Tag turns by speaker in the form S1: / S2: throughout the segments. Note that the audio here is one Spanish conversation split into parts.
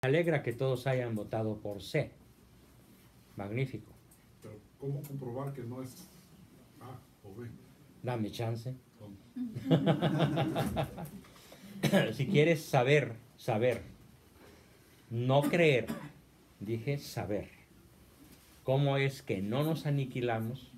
S1: alegra que todos hayan votado por C. Magnífico.
S2: Pero ¿cómo comprobar que no es A o B?
S1: Dame chance.
S2: ¿Cómo?
S1: Si quieres saber, no creer, dije saber. ¿Cómo es que no nos aniquilamos?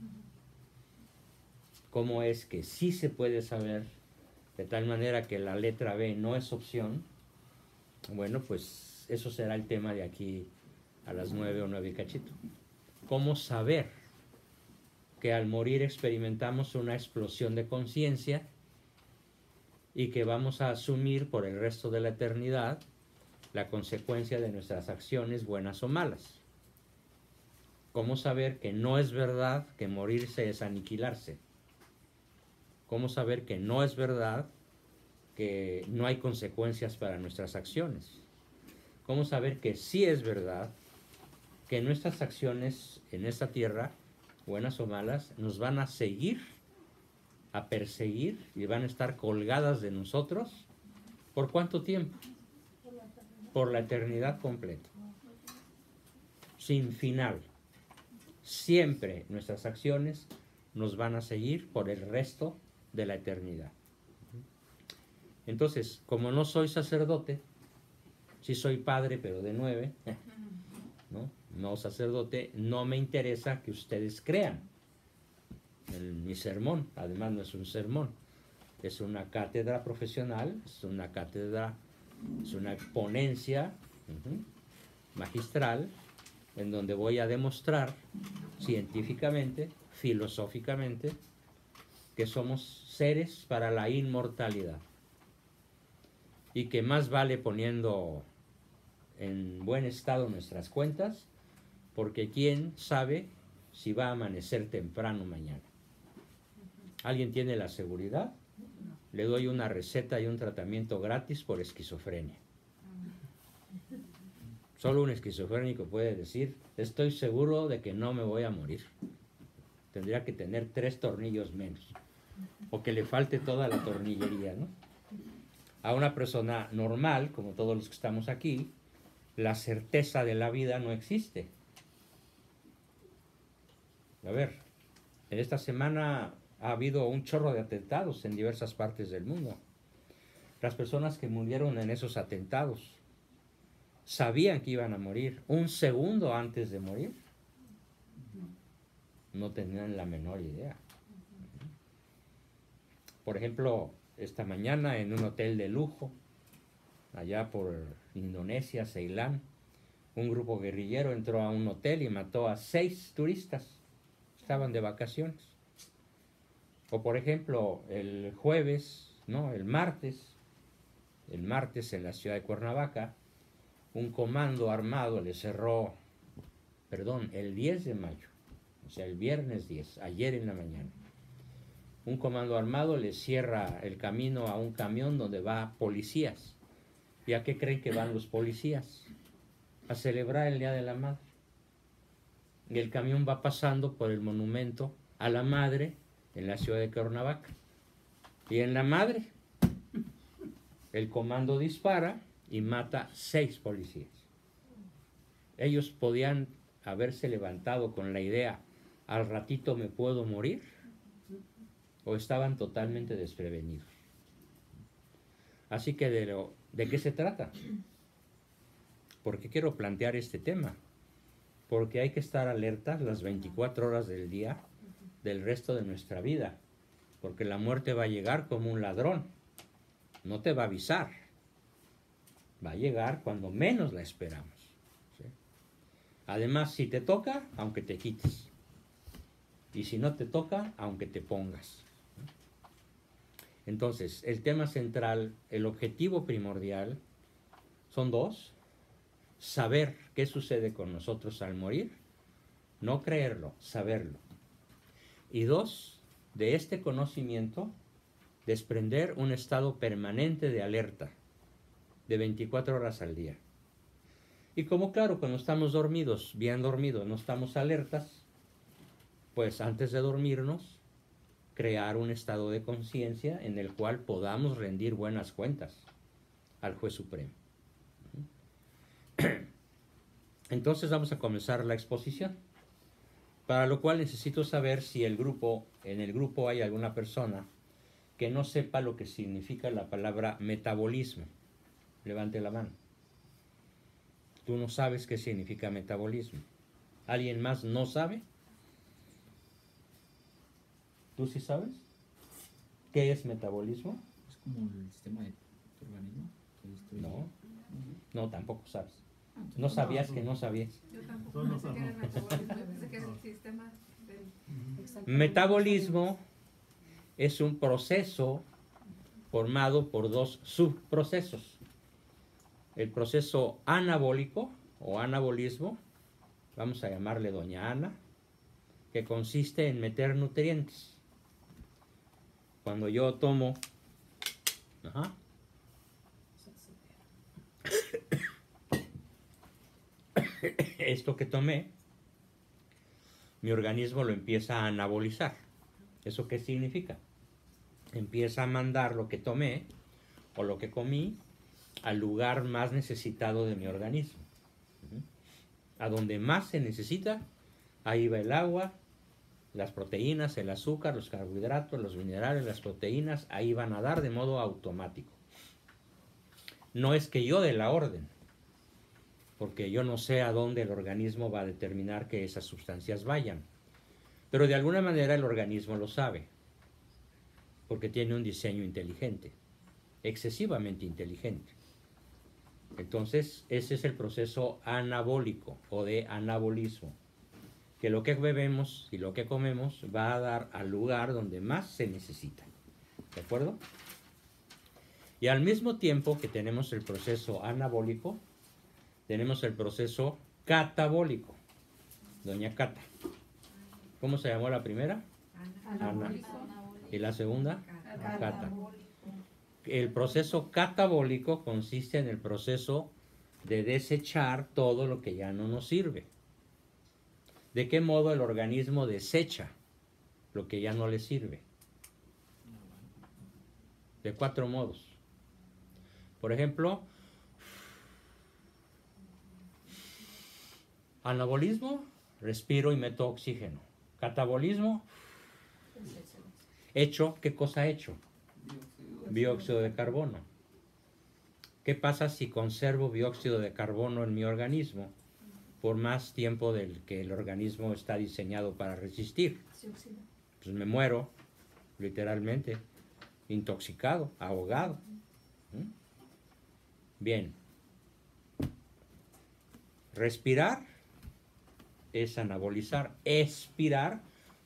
S1: ¿Cómo es que sí se puede saber? De tal manera que la letra B no es opción. Bueno, pues eso será el tema de aquí a las 9 o 9 y cachito. ¿Cómo saber que al morir experimentamos una explosión de conciencia y que vamos a asumir por el resto de la eternidad la consecuencia de nuestras acciones, buenas o malas? ¿Cómo saber que no es verdad que morirse es aniquilarse? ¿Cómo saber que no es verdad que no hay consecuencias para nuestras acciones? ¿Cómo saber que sí es verdad que nuestras acciones en esta tierra, buenas o malas, nos van a seguir, a perseguir y van a estar colgadas de nosotros? ¿Por cuánto tiempo? Por la eternidad completa. Sin final. Siempre nuestras acciones nos van a seguir por el resto de la eternidad. Entonces, como no soy sacerdote, sí soy padre, pero de 9, no sacerdote, no me interesa que ustedes crean en mi sermón. Además no es un sermón, es una cátedra profesional, es una cátedra, es una ponencia magistral en donde voy a demostrar científicamente, filosóficamente, que somos seres para la inmortalidad y que más vale poniendo en buen estado nuestras cuentas, porque quién sabe si va a amanecer temprano mañana. ¿Alguien tiene la seguridad? Le doy una receta y un tratamiento gratis por esquizofrenia. Solo un esquizofrénico puede decir, estoy seguro de que no me voy a morir. Tendría que tener 3 tornillos menos, o que le falte toda la tornillería, ¿no? A una persona normal, como todos los que estamos aquí, la certeza de la vida no existe. A ver, en esta semana ha habido un chorro de atentados en diversas partes del mundo. Las personas que murieron en esos atentados sabían que iban a morir un segundo antes de morir. No tenían la menor idea. Por ejemplo, esta mañana en un hotel de lujo, allá por Indonesia, Ceilán, un grupo guerrillero entró a un hotel y mató a 6 turistas. Estaban de vacaciones. O por ejemplo, el martes en la ciudad de Cuernavaca, un comando armado le cerró, el 10 de mayo, o sea, el viernes 10, ayer en la mañana. Un comando armado le cierra el camino a un camión donde va policías. ¿Y a qué creen que van los policías? A celebrar el Día de la Madre. Y el camión va pasando por el monumento a la Madre en la ciudad de Cuernavaca. Y en la Madre, el comando dispara y mata 6 policías. Ellos podían haberse levantado con la idea, al ratito me puedo morir, o estaban totalmente desprevenidos. Así que ¿de qué se trata? ¿Por qué quiero plantear este tema? Porque hay que estar alertas las 24 horas del día del resto de nuestra vida, porque la muerte va a llegar como un ladrón, no te va a avisar, va a llegar cuando menos la esperamos, ¿sí? Además, si te toca, aunque te quites, y si no te toca, aunque te pongas. Entonces, el tema central, el objetivo primordial, son 2: saber qué sucede con nosotros al morir, no creerlo, saberlo. Y 2, de este conocimiento, desprender un estado permanente de alerta, de 24 horas al día. Y como claro, cuando estamos dormidos, bien dormidos, no estamos alertas, pues antes de dormirnos, crear un estado de conciencia en el cual podamos rendir buenas cuentas al Juez Supremo. Entonces vamos a comenzar la exposición, para lo cual necesito saber si en el grupo hay alguna persona que no sepa lo que significa la palabra metabolismo. Levante la mano. Tú no sabes qué significa metabolismo. ¿Alguien más no sabe? ¿Tú sí sabes? ¿Qué es metabolismo?
S3: Es como el sistema de tu organismo que destruye.
S1: No, tampoco sabes.
S3: Entonces,
S1: No sabías que no sabías.
S4: Yo tampoco pensé que era el metabolismo, yo pensé que era el sistema del...
S1: Metabolismo es un proceso formado por dos subprocesos. El proceso anabólico o anabolismo, vamos a llamarle doña Ana, que consiste en meter nutrientes. Cuando yo tomo esto que tomé, mi organismo lo empieza a anabolizar. ¿Eso qué significa? Empieza a mandar lo que tomé o lo que comí al lugar más necesitado de mi organismo. A donde más se necesita, ahí va el agua, las proteínas, el azúcar, los carbohidratos, los minerales, las proteínas, ahí van a dar de modo automático. No es que yo dé la orden, porque yo no sé a dónde el organismo va a determinar que esas sustancias vayan. Pero de alguna manera el organismo lo sabe, porque tiene un diseño inteligente, excesivamente inteligente. Entonces, ese es el proceso anabólico o de anabolismo, que lo que bebemos y lo que comemos va a dar al lugar donde más se necesita. ¿De acuerdo? Y al mismo tiempo que tenemos el proceso anabólico, tenemos el proceso catabólico. Doña Cata. ¿Cómo se llamó la primera? Ana. ¿Y la segunda? Cata. El proceso catabólico consiste en el proceso de desechar todo lo que ya no nos sirve. ¿De qué modo el organismo desecha lo que ya no le sirve? De 4 modos. Por ejemplo, anabolismo, respiro y meto oxígeno. Catabolismo, hecho, ¿qué cosa ha hecho? Dióxido de carbono. ¿Qué pasa si conservo dióxido de carbono en mi organismo por más tiempo del que el organismo está diseñado para resistir? Pues me muero, literalmente, intoxicado, ahogado. Bien. Respirar es anabolizar. Expirar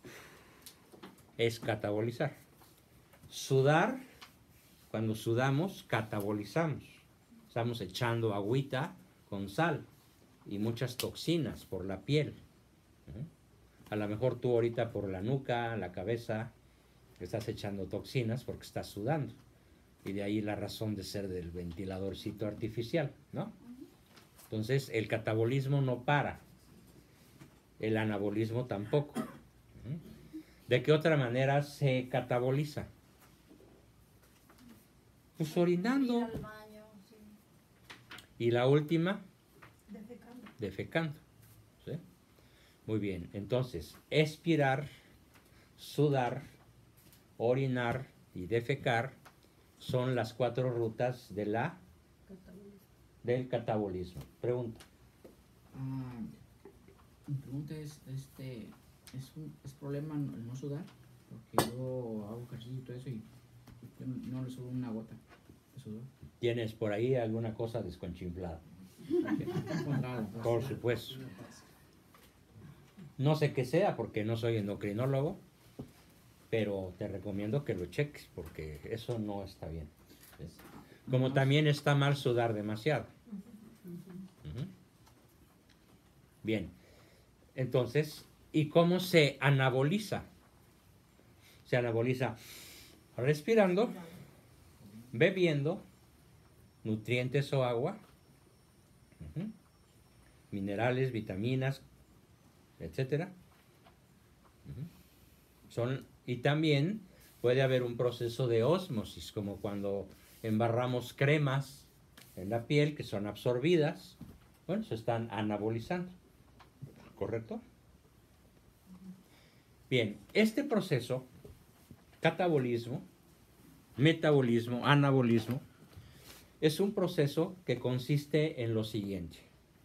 S1: es catabolizar. Sudar, cuando sudamos, catabolizamos. Estamos echando agüita con sal y muchas toxinas por la piel. A lo mejor tú ahorita por la nuca, la cabeza, estás echando toxinas porque estás sudando. Y de ahí la razón de ser del ventiladorcito artificial, ¿no? Entonces, el catabolismo no para. El anabolismo tampoco. ¿De qué otra manera se cataboliza? Pues orinando.
S5: Ir al baño, sí.
S1: Y la última,
S5: Defecando.
S1: defecando. ¿Sí? Muy bien. Entonces, expirar, sudar, orinar y defecar son las 4 rutas de del catabolismo. Pregunta.
S3: Mi pregunta es problema el no sudar, porque yo hago ejercicio y todo eso y yo no le subo una gota de sudor.
S1: ¿Tienes por ahí alguna cosa desconchimplada? Por supuesto. No sé qué sea porque no soy endocrinólogo, pero te recomiendo que lo cheques porque eso no está bien. Como también está mal sudar demasiado. Bien. Entonces, ¿y cómo se anaboliza? Se anaboliza respirando, bebiendo nutrientes o agua, minerales, vitaminas, etcétera. Y también puede haber un proceso de ósmosis, como cuando embarramos cremas en la piel que son absorbidas Bueno, se están anabolizando, ¿correcto? Bien, este proceso, catabolismo, metabolismo, anabolismo, es un proceso que consiste en lo siguiente.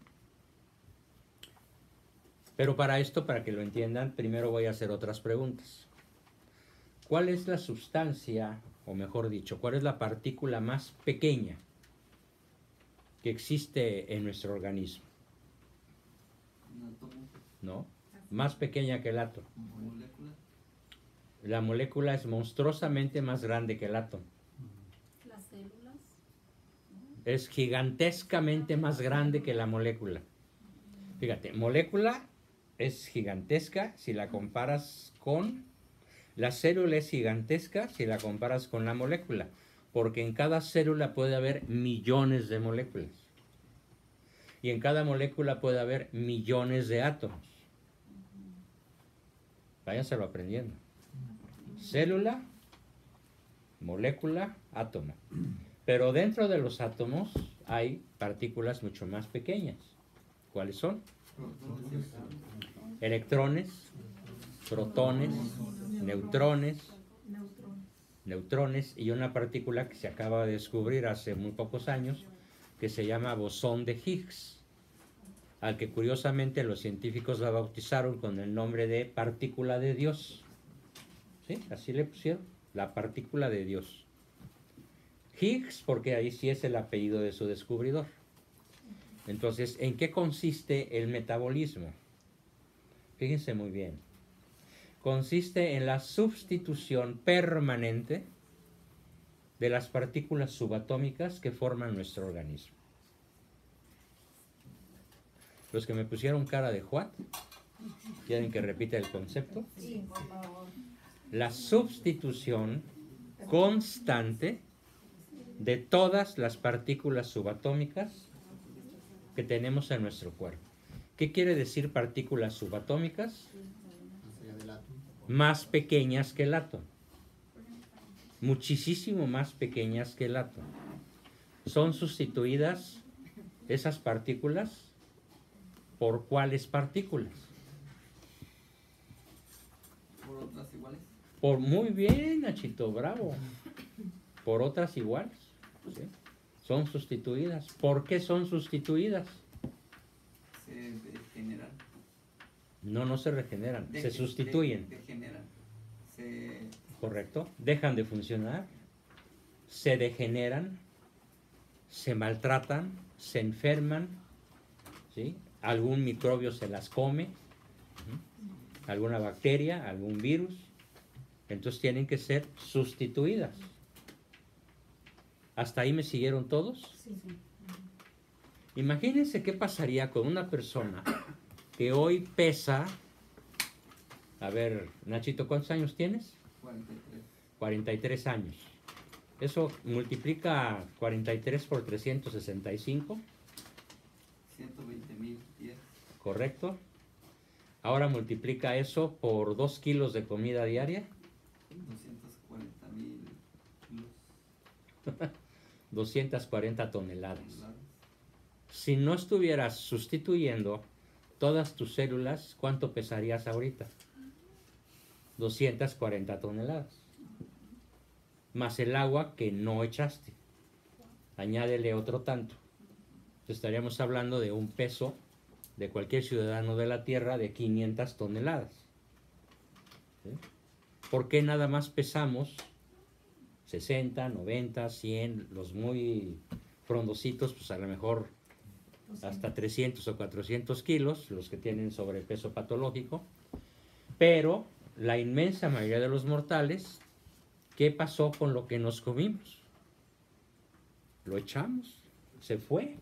S1: Pero para esto, para que lo entiendan, primero voy a hacer otras preguntas. ¿Cuál es la sustancia, o mejor dicho, cuál es la partícula más pequeña que existe en nuestro organismo?
S6: Un átomo,
S1: ¿No? Más pequeña que el átomo.
S6: molécula,
S1: La molécula es monstruosamente más grande que el átomo.
S5: Las células.
S1: Es gigantescamente más grande que la molécula. Fíjate, molécula es gigantesca si la comparas con... La célula es gigantesca si la comparas con la molécula, porque en cada célula puede haber millones de moléculas. Y en cada molécula puede haber millones de átomos. Váyanselo aprendiendo. Célula, molécula, átomo. Pero dentro de los átomos hay partículas mucho más pequeñas. ¿Cuáles son? Electrones, protones, neutrones y una partícula que se acaba de descubrir hace muy pocos años que se llama bosón de Higgs, al que curiosamente los científicos la bautizaron con el nombre de partícula de Dios. ¿Sí? Así le pusieron, la partícula de Dios. Higgs, porque ahí sí es el apellido de su descubridor. Entonces, ¿en qué consiste el metabolismo? Fíjense muy bien. Consiste en la sustitución permanente de las partículas subatómicas que forman nuestro organismo. Los que me pusieron cara de what, ¿quieren que repita el concepto?
S5: Sí, por favor.
S1: La sustitución constante de todas las partículas subatómicas que tenemos en nuestro cuerpo. ¿Qué quiere decir partículas subatómicas? Más pequeñas que el átomo. Muchísimo más pequeñas que el átomo. Son sustituidas esas partículas por ¿cuáles partículas?
S6: por otras iguales.
S1: Por muy bien, Nachito, bravo. Por otras iguales. ¿Sí? Son sustituidas. ¿Por qué son sustituidas?
S6: Se degeneran.
S1: No se regeneran, se sustituyen.
S6: Degeneran.
S1: ¿Correcto? Dejan de funcionar, se degeneran, se maltratan, se enferman, ¿sí? Algún microbio se las come, ¿sí? Alguna bacteria, algún virus, entonces tienen que ser sustituidas. ¿Hasta ahí me siguieron todos?
S5: Sí, sí.
S1: Imagínense qué pasaría con una persona que hoy pesa, a ver, Nachito, ¿cuántos años tienes?
S6: 43.
S1: 43 años. Eso multiplica 43 por 365,
S6: 120,000 pies.
S1: ¿correcto? Ahora multiplica eso por 2 kilos de comida diaria,
S6: 240,000 kilos.
S1: 240 toneladas.
S6: toneladas.
S1: Si no estuvieras sustituyendo todas tus células, ¿cuánto pesarías ahorita? 240 toneladas. Más el agua que no echaste. Añádele otro tanto. Entonces estaríamos hablando de un peso de cualquier ciudadano de la Tierra de 500 toneladas. ¿Sí? ¿Por qué nada más pesamos 60, 90, 100, los muy frondositos, pues a lo mejor hasta 300 o 400 kilos, los que tienen sobrepeso patológico? Pero la inmensa mayoría de los mortales, ¿qué pasó con lo que nos comimos? Lo echamos, se fue.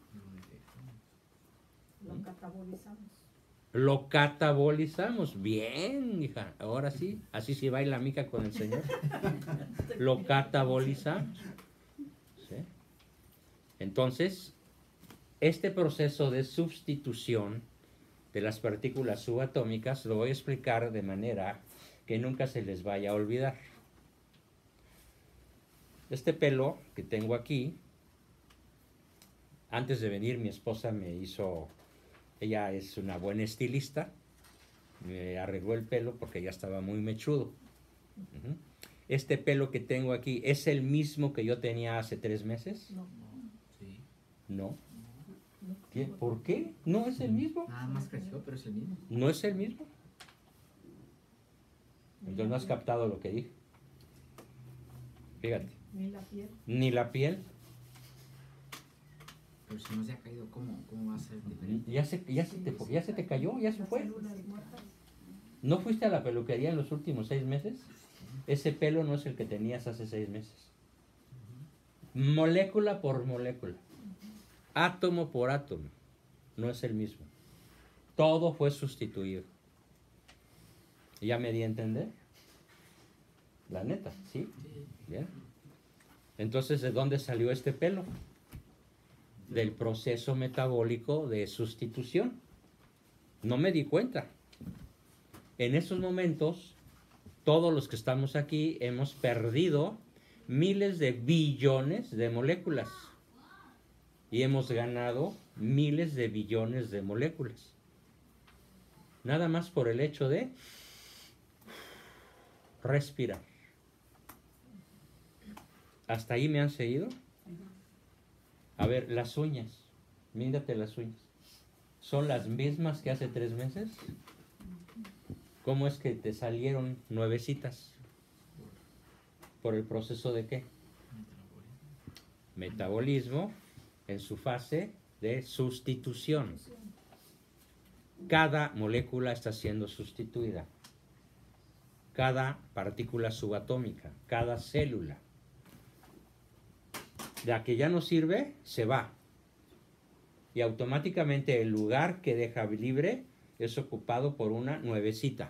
S5: Lo catabolizamos.
S1: Lo catabolizamos. Bien, hija. Ahora sí, así se baila mica con el Señor. Lo catabolizamos. ¿Sí? Entonces, este proceso de sustitución de las partículas subatómicas lo voy a explicar de manera que nunca se les vaya a olvidar. Este pelo que tengo aquí, Antes de venir, mi esposa me hizo, ella es una buena estilista, me arregló el pelo porque ya estaba muy mechudo. Ujú. Este pelo que tengo aquí, ¿es el mismo que yo tenía hace 3 meses?
S5: No,
S3: Sí.
S1: No. ¿Qué? ¿Por qué? ¿No es el mismo?
S3: Nada más creció, pero es el mismo.
S1: ¿No es el mismo? Entonces no has captado lo que dije. Fíjate,
S5: ni la piel.
S1: ni la piel,
S3: Pero si no se ha caído, ¿cómo va a ser diferente?
S1: ya se te cayó, ya se
S5: Las
S1: fue.
S5: células muertas.
S1: ¿No fuiste a la peluquería en los últimos 6 meses? Ese pelo no es el que tenías hace 6 meses. Molécula por molécula, átomo por átomo, no es el mismo. Todo fue sustituido. ¿Ya me di a entender? La neta, ¿sí?
S3: Sí.
S1: Bien. Entonces, ¿de dónde salió este pelo? Del proceso metabólico de sustitución. No me di cuenta. En estos momentos, todos los que estamos aquí hemos perdido miles de billones de moléculas y hemos ganado miles de billones de moléculas. Nada más por el hecho de respirar. ¿Hasta ahí me han seguido? A ver, las uñas. Mírate las uñas. ¿Son las mismas que hace 3 meses? ¿Cómo es que te salieron nuevecitas? ¿Por el proceso de qué? Metabolismo en su fase de sustitución. Cada molécula está siendo sustituida. Cada partícula subatómica, cada célula. La que ya no sirve, se va. Y automáticamente el lugar que deja libre es ocupado por una nuevecita.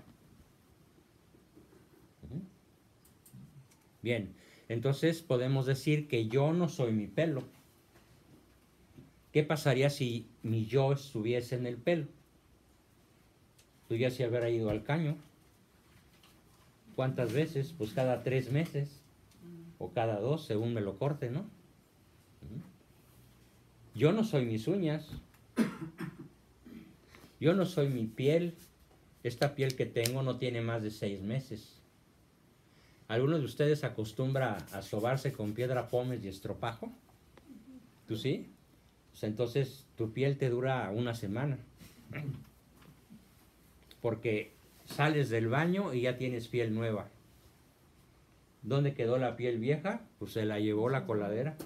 S1: Bien, entonces podemos decir que yo no soy mi pelo. ¿Qué pasaría si mi yo estuviese en el pelo? Tú ya se hubiera ido al caño. ¿Cuántas veces? Pues cada 3 meses o cada 2, según me lo corte, ¿no? Yo no soy mis uñas. Yo no soy mi piel. Esta piel que tengo no tiene más de 6 meses. ¿Alguno de ustedes acostumbra a sobarse con piedra pómez y estropajo? ¿Tú sí? Pues entonces tu piel te dura una semana. Porque sales del baño y ya tienes piel nueva. ¿Dónde quedó la piel vieja? Pues se la llevó la coladera.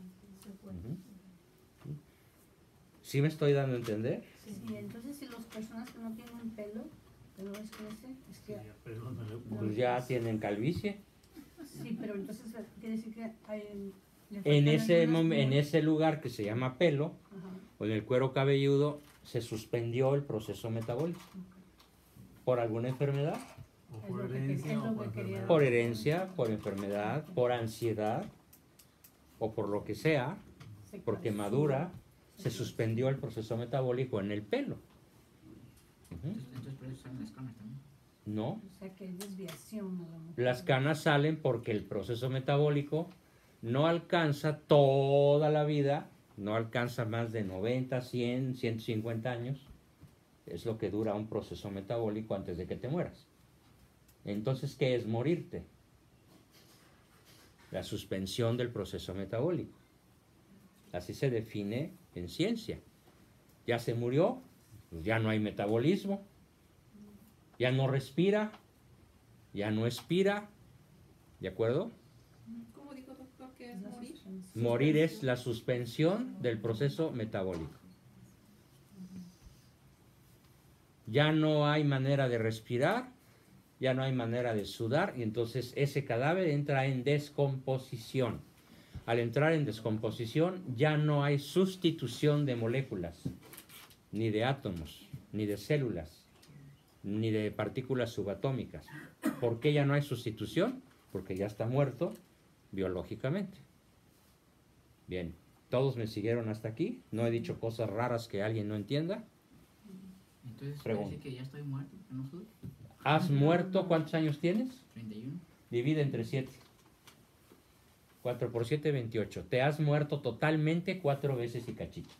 S1: ¿Sí me estoy dando a entender?
S5: Sí, entonces si las personas que no tienen pelo, que no les crece, es que...
S1: Pues ya tienen calvicie.
S5: Sí, pero entonces quiere decir que hay...
S1: En ese lugar que se llama pelo,
S5: Ajá.
S1: o en el cuero cabelludo, se suspendió el proceso metabólico. ¿Por alguna enfermedad?
S2: O
S5: Es
S2: por
S5: lo que
S2: herencia
S5: es
S2: o
S5: lo
S2: por
S5: que quería-
S2: enfermedad.
S1: Por herencia, por enfermedad, por ansiedad, o por lo que sea,
S5: Se
S1: por quemadura, se suspendió el proceso metabólico en el pelo. Ujú.
S3: Entonces por eso salen las canas también.
S1: No,
S5: O sea que hay desviación a la mujer.
S1: las canas salen porque el proceso metabólico no alcanza toda la vida, no alcanza más de 90, 100, 150 años. Es lo que dura un proceso metabólico antes de que te mueras. Entonces, ¿qué es morirte? La suspensión del proceso metabólico. Así se define en ciencia. Ya se murió, pues ya no hay metabolismo, ya no respira, ya no expira, ¿de acuerdo?
S4: ¿Cómo dijo doctor que es
S5: La
S4: morir?
S5: suspensión.
S1: Morir es la suspensión del proceso metabólico. Ya no hay manera de respirar, ya no hay manera de sudar, y entonces ese cadáver entra en descomposición. Al entrar en descomposición ya no hay sustitución de moléculas, ni de átomos, ni de células, ni de partículas subatómicas. ¿Por qué ya no hay sustitución? Porque ya está muerto biológicamente. Bien, ¿todos me siguieron hasta aquí? ¿No he dicho cosas raras que alguien no entienda?
S3: Entonces
S1: Pregunta.
S3: parece que ya estoy muerto, que no sudo.
S1: ¿Has muerto? ¿Cuántos años tienes?
S3: 31.
S1: Divide entre 7. 4 por 7, 28. Te has muerto totalmente 4 veces y cachito.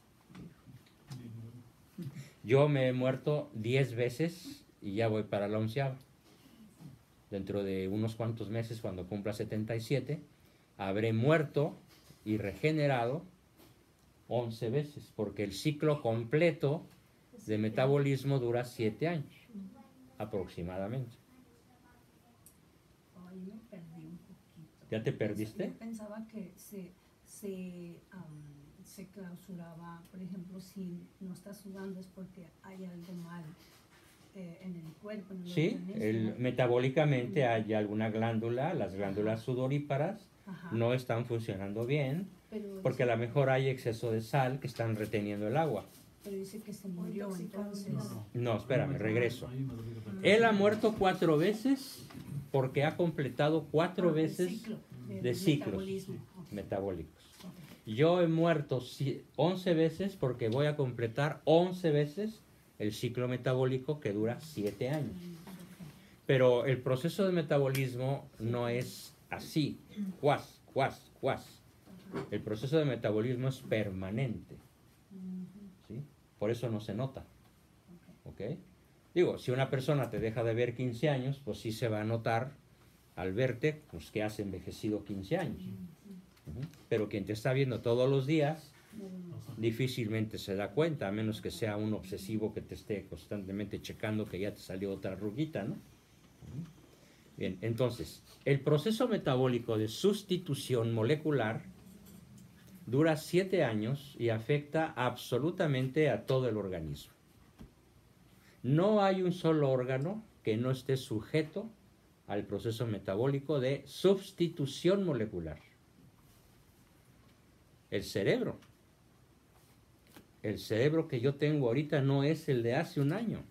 S1: Yo me he muerto 10 veces y ya voy para la 11ª. Dentro de unos cuantos meses, cuando cumpla 77, habré muerto y regenerado 11 veces, porque el ciclo completo de metabolismo dura 7 años, aproximadamente.
S5: Ay, me perdí un poquito.
S1: ¿Ya te perdiste?
S5: Yo pensaba que se clausuraba, por ejemplo, si no estás sudando es porque hay algo mal en el cuerpo. En el
S1: Sí,
S5: organismo.
S1: metabólicamente hay alguna glándula, las glándulas sudoríparas
S5: Ajá.
S1: no están funcionando bien,
S5: Pero
S1: porque a lo mejor hay exceso de sal que están reteniendo el agua.
S5: Pero dice que se murió,
S4: intoxicado,
S5: entonces.
S1: No, espérame, regreso. Él ha muerto 4 veces porque ha completado 4 veces de ciclos
S5: metabolismo. Ok,
S1: metabólicos.
S5: ok.
S1: Yo he muerto 11 veces porque voy a completar 11 veces el ciclo metabólico que dura 7 años. Pero el proceso de metabolismo no es así, cuas. El proceso de metabolismo es permanente, ¿sí? Por eso no se nota, ¿ok? Digo, si una persona te deja de ver 15 años, pues sí se va a notar al verte, pues que has envejecido 15 años. Pero quien te está viendo todos los días, difícilmente se da cuenta, a menos que sea un obsesivo que te esté constantemente checando que ya te salió otra arruguita, ¿no? Bien, entonces, el proceso metabólico de sustitución molecular dura 7 años y afecta absolutamente a todo el organismo. No hay un solo órgano que no esté sujeto al proceso metabólico de sustitución molecular. El cerebro que yo tengo ahorita no es el de hace un año.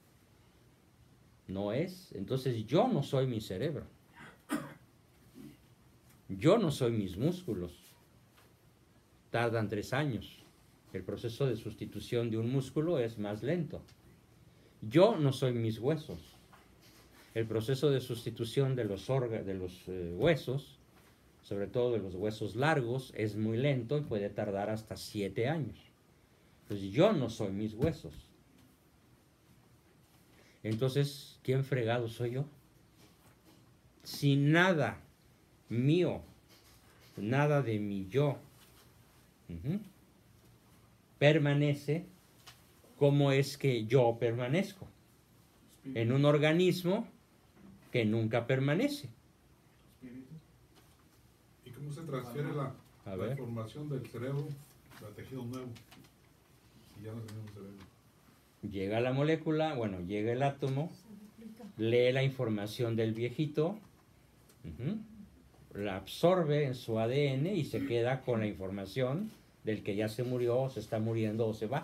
S1: No es. Entonces yo no soy mi cerebro. Yo no soy mis músculos. Tardan 3 años. El proceso de sustitución de un músculo es más lento. Yo no soy mis huesos. El proceso de sustitución de los huesos, sobre todo de los huesos largos, es muy lento y puede tardar hasta 7 años. Entonces yo no soy mis huesos. Entonces, ¿quién fregado soy yo? Si nada mío, nada de mi yo, permanece, ¿cómo es que yo permanezco? En un organismo que nunca permanece.
S2: ¿Y cómo se transfiere la información del cerebro al tejido nuevo? Si ya no tenemos cerebro.
S1: Llega la molécula, bueno, llega el átomo, lee la información del viejito, la absorbe en su ADN y se queda con la información del que ya se murió, o se está muriendo o se va.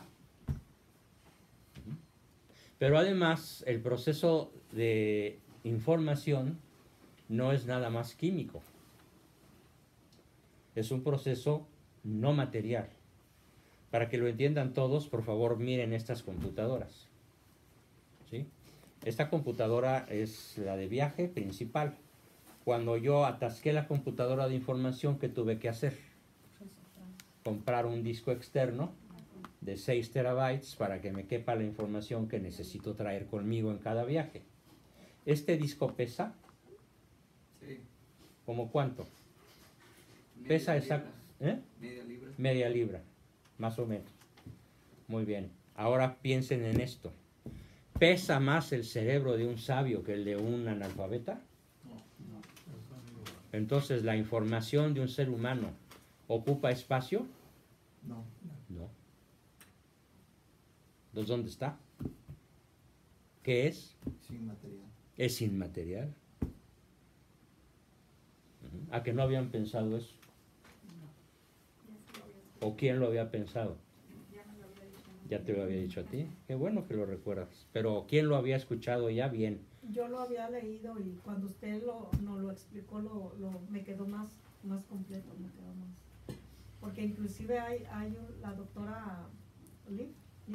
S1: Pero además, el proceso de información no es nada más químico. Es un proceso no material. Para que lo entiendan todos, por favor, miren estas computadoras. ¿Sí? Esta computadora es la de viaje principal. Cuando yo atasqué la computadora de información, ¿qué tuve que hacer? Comprar un disco externo de 6 terabytes para que me quepa la información que necesito traer conmigo en cada viaje. Este disco pesa,
S6: Sí.
S1: ¿cómo cuánto?
S6: Media
S1: Pesa
S6: libra.
S1: exacto, ¿eh?
S6: Media libra.
S1: Media libra, más o menos. Muy bien. Ahora piensen en esto. ¿Pesa más el cerebro de un sabio que el de un analfabeta? Entonces, ¿la información de un ser humano ocupa espacio?
S6: No.
S1: No. Entonces, ¿dónde está? ¿Qué es?
S6: Sin material.
S1: Es inmaterial. ¿A que no habían pensado eso? ¿O quién lo había pensado? Ya te lo había dicho a ti. Qué bueno que lo recuerdas. Pero ¿quién lo había escuchado ya bien?
S4: Yo lo había leído y cuando usted nos lo explicó, me quedó más completo, me quedó más. Porque inclusive hay la doctora Liv,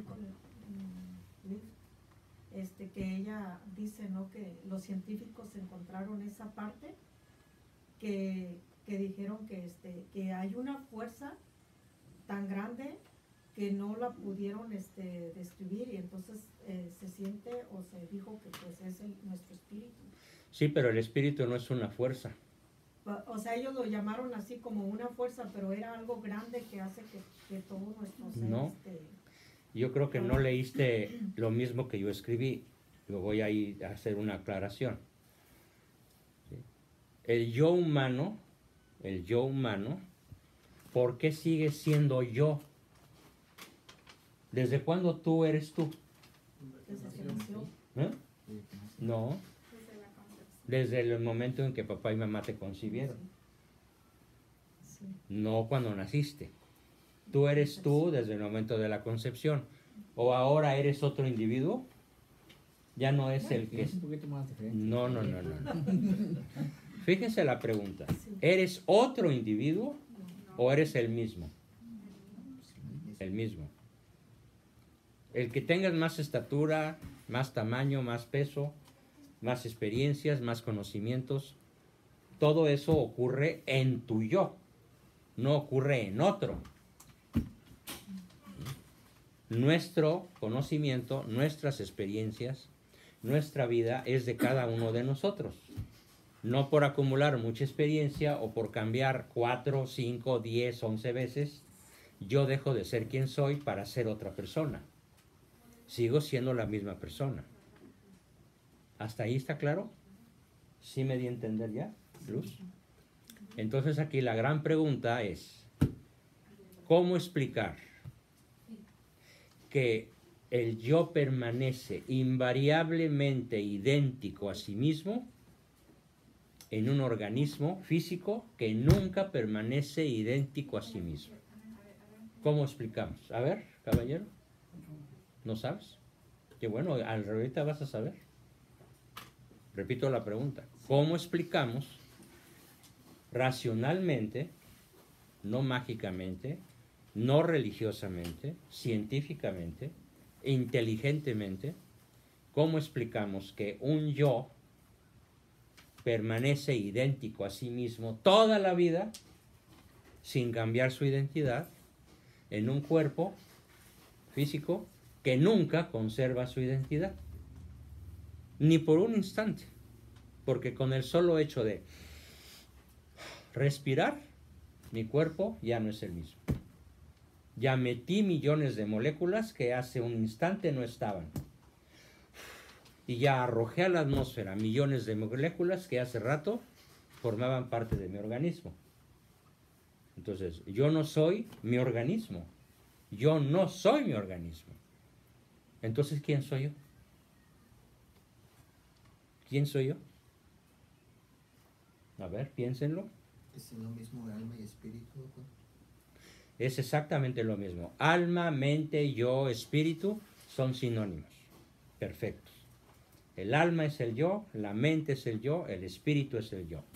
S4: que ella dice, ¿no?, que los científicos encontraron esa parte que que dijeron que hay una fuerza tan grande que no la pudieron describir, y entonces se siente o se dijo que pues es nuestro espíritu.
S1: Sí, pero el espíritu no es una fuerza.
S4: O sea, ellos lo llamaron así como una fuerza, pero era algo grande que hace que todo nuestro ser
S1: No. Yo creo que no leíste lo mismo que yo escribí. Lo voy a ir a hacer una aclaración. ¿Sí? El yo humano, ¿por qué sigue siendo yo? ¿Desde cuándo tú eres tú?
S4: Desde que nació.
S1: ¿Eh? No, desde el momento en que papá y mamá te concibieron.
S4: Sí.
S1: No cuando naciste. Tú eres tú desde el momento de la concepción. ¿O ahora eres otro individuo? Ya no es el que
S3: Es un poquito más diferente.
S1: No. Fíjense la pregunta.
S4: Sí.
S1: ¿Eres otro individuo o eres el mismo? El mismo. El que tengas más estatura, más tamaño, más peso, más experiencias, más conocimientos, todo eso ocurre en tu yo, no ocurre en otro. Nuestro conocimiento, nuestras experiencias, nuestra vida es de cada uno de nosotros. No por acumular mucha experiencia o por cambiar 4, 5, 10, 11 veces, yo dejo de ser quien soy para ser otra persona. Sigo siendo la misma persona. ¿Hasta ahí está claro? ¿Sí me di a entender ya, Luz? Entonces aquí la gran pregunta es, ¿cómo explicar que el yo permanece invariablemente idéntico a sí mismo en un organismo físico que nunca permanece idéntico a sí mismo? ¿Cómo explicamos? A ver, caballero. ¿No sabes? Qué bueno, ahorita vas a saber. Repito la pregunta. ¿Cómo explicamos racionalmente, no mágicamente, no religiosamente, científicamente, inteligentemente, cómo explicamos que un yo permanece idéntico a sí mismo toda la vida sin cambiar su identidad en un cuerpo físico que nunca conserva su identidad, ni por un instante, porque con el solo hecho de respirar, mi cuerpo ya no es el mismo. Ya metí millones de moléculas que hace un instante no estaban. Y ya arrojé a la atmósfera millones de moléculas que hace rato formaban parte de mi organismo. Entonces, yo no soy mi organismo. Yo no soy mi organismo. Entonces, ¿quién soy yo? ¿Quién soy yo? A ver, piénsenlo.
S6: ¿Es lo mismo de alma y espíritu?
S1: Es exactamente lo mismo. Alma, mente, yo, espíritu son sinónimos perfectos. El alma es el yo, la mente es el yo, el espíritu es el yo.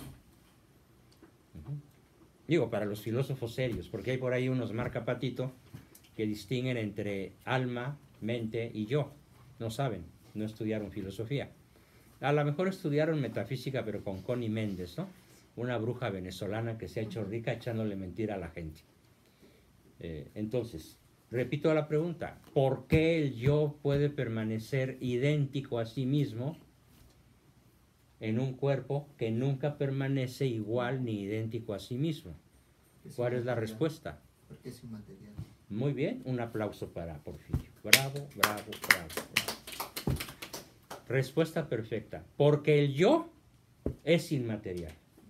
S1: Digo, para los filósofos serios, porque hay por ahí unos marcapatito que distinguen entre alma, mente y yo. No saben, no estudiaron filosofía. A lo mejor estudiaron metafísica, pero con Connie Méndez, ¿no? Una bruja venezolana que se ha hecho rica echándole mentira a la gente. Entonces, repito la pregunta, ¿por qué el yo puede permanecer idéntico a sí mismo en un cuerpo que nunca permanece igual ni idéntico a sí mismo? ¿Cuál es la respuesta?
S6: Porque es inmaterial.
S1: Muy bien, un aplauso para Porfirio. Bravo, bravo, bravo, bravo. Respuesta perfecta. Porque el yo es inmaterial.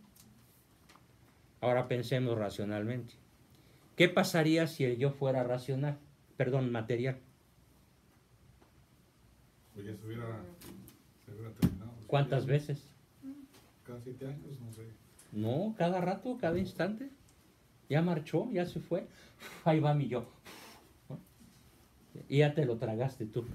S1: Ahora pensemos racionalmente. ¿Qué pasaría si el yo fuera racional? Perdón, material.
S2: Pues ya se hubiera terminado.
S1: ¿Cuántas veces?
S2: Cada 7 años, no sé.
S1: No, cada rato, cada instante. Ya marchó, ya se fue. Ahí va mi yo. ¿No? Y ya te lo tragaste tú.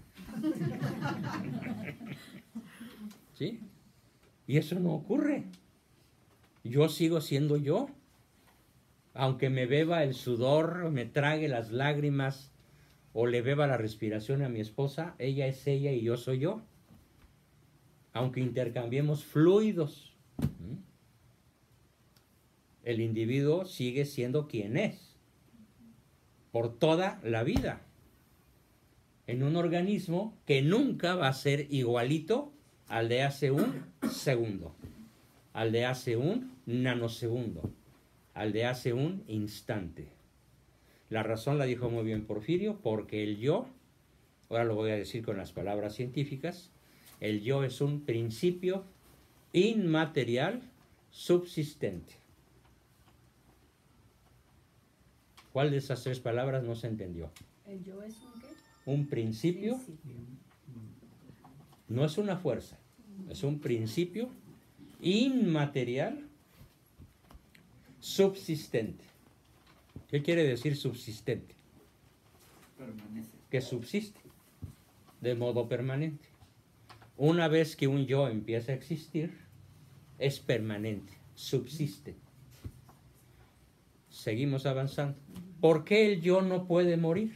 S1: ¿Sí? Y eso no ocurre. Yo sigo siendo yo. Aunque me beba el sudor, me trague las lágrimas o le beba la respiración a mi esposa, ella es ella y yo soy yo. Aunque intercambiemos fluidos. el individuo sigue siendo quien es, por toda la vida, en un organismo que nunca va a ser igualito al de hace un segundo, al de hace un nanosegundo, al de hace un instante. La razón la dijo muy bien Porfirio, porque el yo, ahora lo voy a decir con las palabras científicas, el yo es un principio inmaterial subsistente. ¿Cuál de esas tres palabras no se entendió?
S5: ¿El yo es un qué?
S1: Un principio, no es una fuerza, es un principio inmaterial subsistente. ¿Qué quiere decir subsistente?
S3: Permanece.
S1: Que subsiste de modo permanente. Una vez que un yo empieza a existir, es permanente, subsiste. Seguimos avanzando. ¿Por qué el yo no puede morir?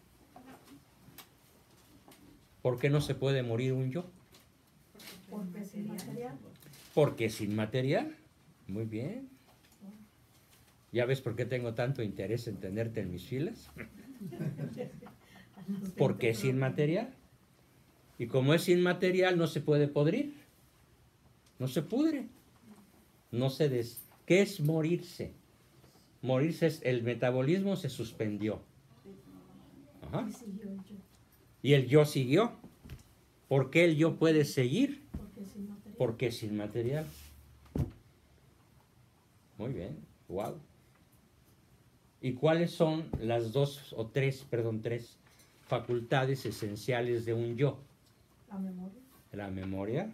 S1: ¿Por qué no se puede morir un yo?
S4: Porque es inmaterial.
S1: Porque es inmaterial. Muy bien. ¿Ya ves por qué tengo tanto interés en tenerte en mis filas? Porque es inmaterial. Y como es inmaterial, no se puede podrir. No se pudre. No se des... ¿Qué es morirse? Morirse es el metabolismo se suspendió. Ajá.
S4: Y siguió el yo.
S1: Y el yo siguió. ¿Por qué el yo puede seguir?
S4: Porque es inmaterial.
S1: Porque es inmaterial. Muy bien. Wow. ¿Y cuáles son las tres facultades esenciales de un yo?
S4: La memoria.
S1: La memoria,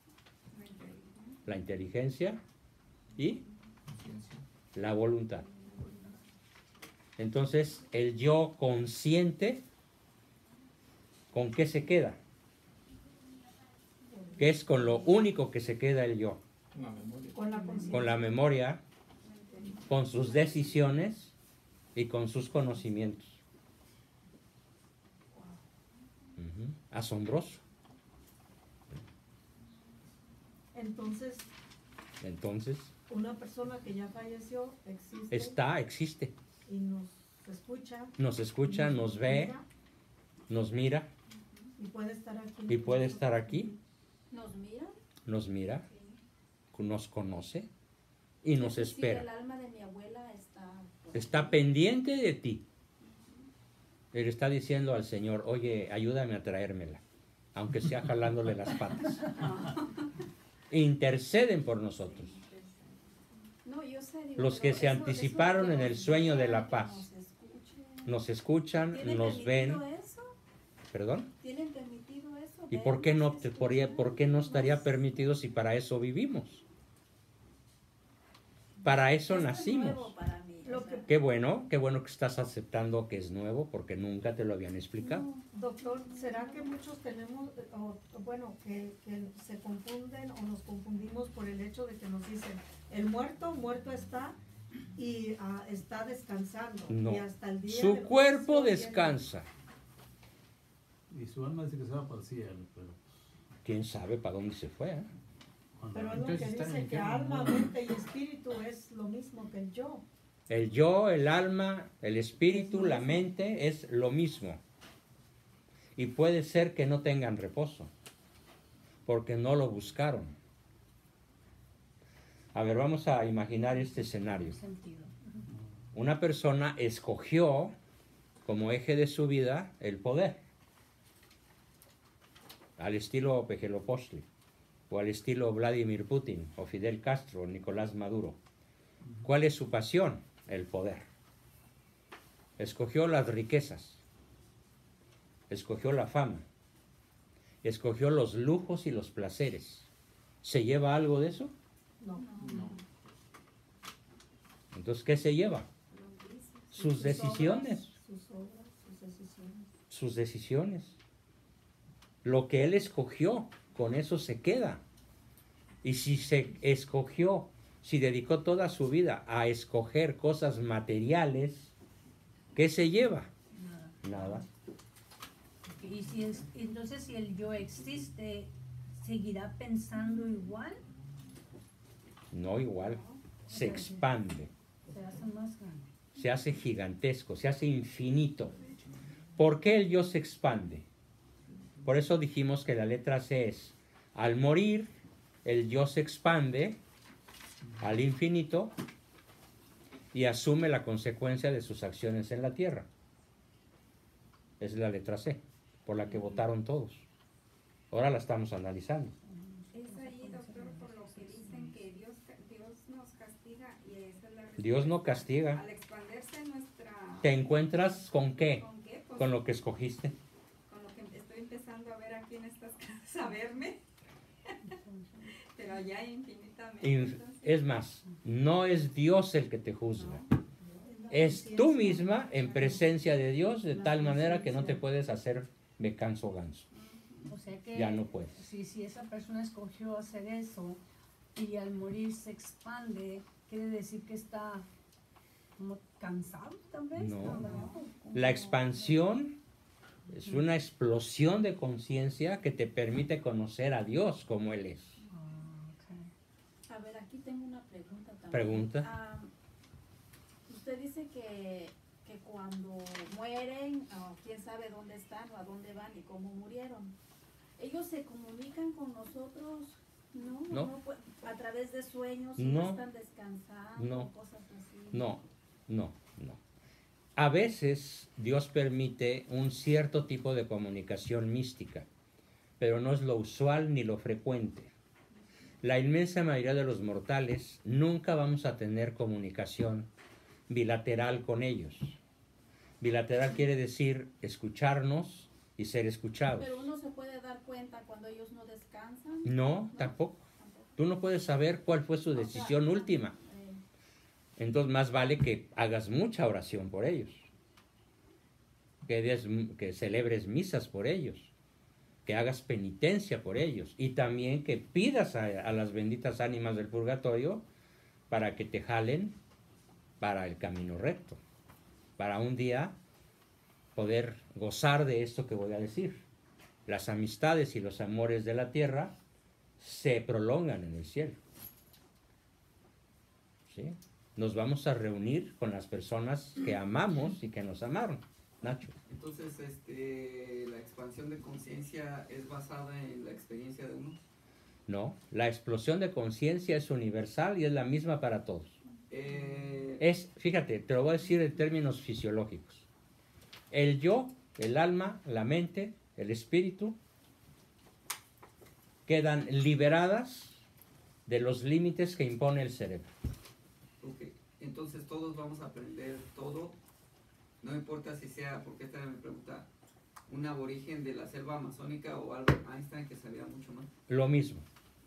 S1: la inteligencia y la voluntad. Entonces, el yo consciente, ¿con qué se queda? ¿Qué es con lo único que se queda el yo?
S2: La memoria.
S4: Con la conciencia.
S1: Con la memoria, con sus decisiones y con sus conocimientos. Ujú. Asombroso.
S4: Entonces, una persona que ya falleció
S1: existe.
S4: Y nos escucha.
S1: Nos ve, nos mira.
S4: Y puede estar aquí.
S1: Y puede estar aquí.
S7: Nos mira.
S1: Nos conoce y nos espera.
S7: El alma de mi abuela
S1: Está pendiente de ti. Él está diciendo al Señor, oye, ayúdame a traérmela, aunque sea jalándole las patas. Interceden por nosotros.
S7: No, yo sé,
S1: Los que se anticiparon en el sueño de la paz. Nos escuchan, nos ven.
S7: Eso?
S1: ¿Perdón?
S7: ¿Tienen permitido eso?
S1: ¿Y por qué no estaría permitido si para eso vivimos? Para eso nacimos. Qué bueno que estás aceptando que es nuevo, porque nunca te lo habían explicado.
S4: No, doctor, ¿será que muchos tenemos, que se confunden o nos confundimos por el hecho de que nos dicen, el muerto está y está descansando?
S1: No,
S4: y hasta el día
S1: su
S4: del
S1: cuerpo
S4: juicio
S1: descansa.
S2: Y su alma dice que se va para el cielo, pero...
S1: ¿Quién sabe para dónde se fue?
S4: Pero es lo que
S3: Entonces está en
S4: dice
S3: el
S4: que
S3: infierno,
S4: alma,
S3: ¿no?
S4: mente y espíritu es lo mismo que el yo.
S1: El yo, el alma, el espíritu, la mente es lo mismo. Y puede ser que no tengan reposo, porque no lo buscaron. A ver, vamos a imaginar este escenario. Una persona escogió como eje de su vida el poder, al estilo Pejelopostli, o al estilo Vladimir Putin, o Fidel Castro, o Nicolás Maduro. ¿Cuál es su pasión? El poder. Escogió las riquezas, escogió la fama, escogió los lujos y los placeres. ¿Se lleva algo de eso?
S4: No.
S1: Entonces, ¿qué se lleva? Sus decisiones.
S4: Sus obras, sus decisiones.
S1: Sus decisiones. Lo que él escogió, con eso se queda. Y si se escogió, si dedicó toda su vida a escoger cosas materiales, ¿qué se lleva? Nada.
S5: Y entonces si el yo existe, ¿seguirá pensando igual?
S1: No igual. se expande,
S5: Se hace más grande.
S1: se hace gigantesco, se hace infinito. ¿Por qué el yo se expande? Por eso dijimos que la letra C es, al morir, el yo se expande al infinito y asume la consecuencia de sus acciones en la tierra. Es la letra C, por la que votaron todos. Ahora la estamos analizando.
S8: Es ahí, doctor, por lo que dicen que Dios nos castiga y esa es la respuesta.
S1: Dios no castiga.
S8: Al expandirse nuestra...
S1: ¿Te encuentras con qué?
S8: ¿Con qué? Pues,
S1: Con lo que escogiste.
S8: con lo que estoy empezando a ver aquí en estas casas, a verme. Pero ya infinitamente. Entonces,
S1: Es más, no es Dios el que te juzga. Es tú misma en presencia de Dios, de tal manera que no te puedes hacer becanzo ganso.
S5: O sea que
S1: Ya no puedes.
S5: si esa persona escogió hacer eso y al morir se expande, quiere decir que está como cansado tal vez.
S1: No.
S5: Como-
S1: La expansión es una explosión de conciencia que te permite conocer a Dios como Él es.
S5: Ah, ok.
S7: A ver, aquí tengo una pregunta también.
S1: Pregunta.
S7: Usted dice que cuando mueren, quién sabe dónde están o a dónde van y cómo murieron. ¿Ellos se comunican con nosotros? No,
S1: No.
S7: A través de sueños,
S1: No.
S7: no están descansando,
S1: No.
S7: cosas así.
S1: No. A veces Dios permite un cierto tipo de comunicación mística, pero no es lo usual ni lo frecuente. La inmensa mayoría de los mortales nunca vamos a tener comunicación bilateral con ellos. Bilateral quiere decir escucharnos y ser escuchados.
S7: Pero uno se puede dar cuenta cuando ellos no descansan.
S1: No, tampoco. Tú no puedes saber cuál fue su decisión última. Entonces más vale que hagas mucha oración por ellos, que celebres misas por ellos, que hagas penitencia por ellos y también que pidas a las benditas ánimas del purgatorio para que te jalen para el camino recto, para un día poder gozar de esto que voy a decir. Las amistades y los amores de la tierra se prolongan en el cielo. ¿Sí? Nos vamos a reunir con las personas que amamos y que nos amaron. Nacho.
S9: Entonces, la expansión de conciencia es basada en la experiencia de uno.
S1: No, la explosión de conciencia es universal y es la misma para todos. Fíjate, te lo voy a decir en términos fisiológicos. El yo, el alma, la mente, el espíritu, quedan liberadas de los límites que impone el cerebro.
S9: Ok, entonces todos vamos a aprender todo, no importa si sea, porque esta me pregunta, un aborigen de la selva amazónica o algo, Einstein que sabía mucho más.
S1: Lo mismo.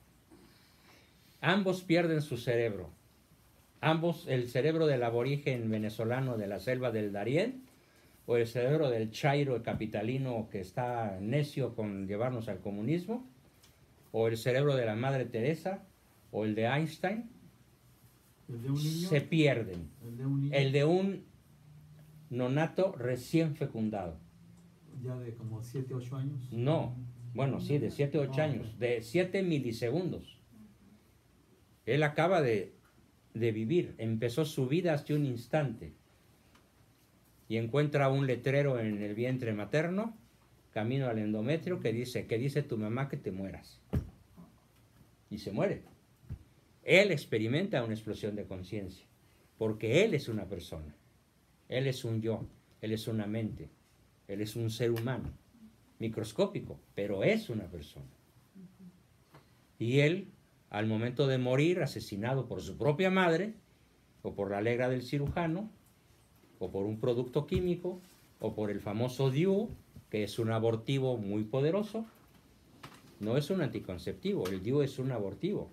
S1: Ambos pierden su cerebro. Ambos, el cerebro del aborigen venezolano de la selva del Darién o el cerebro del chairo capitalino que está necio con llevarnos al comunismo, o el cerebro de la Madre Teresa o el de Einstein,
S10: ¿El de un niño?
S1: se pierden.
S10: ¿El de un niño?
S1: El de un nonato recién fecundado.
S10: ¿Ya de como 7, 8 años?
S1: No, bueno, sí, de 7 8 años, de 7 milisegundos. Él acaba de vivir, empezó su vida hace un instante y encuentra un letrero en el vientre materno, camino al endometrio, que dice tu mamá que te mueras. Y se muere. Él experimenta una explosión de conciencia, porque él es una persona, él es un yo, él es una mente, él es un ser humano, microscópico, pero es una persona. Y él, al momento de morir, asesinado por su propia madre, o por la legra del cirujano, o por un producto químico, o por el famoso DIU, que es un abortivo muy poderoso, no es un anticonceptivo, el DIU es un abortivo.